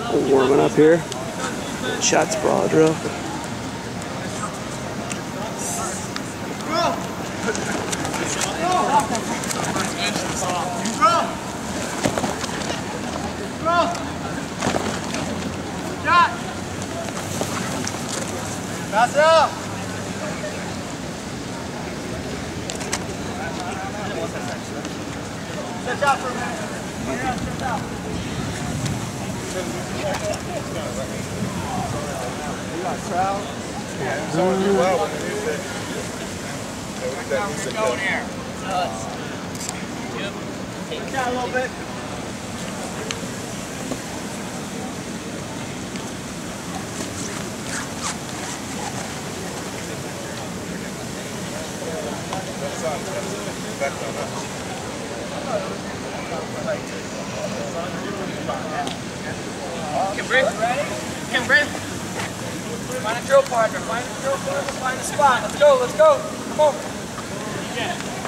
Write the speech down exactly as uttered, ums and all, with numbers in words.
Warming up here. Shots ball drill. Pass it up! Stretch out for a minute. Yeah, stretch out. You got trout? Yeah, someone do well when it is that. We're going here. Yep. Take it down a little bit. Kim Britt, Kim Britt, find a drill partner, find a drill partner, find a spot. Let's go, let's go. Come on.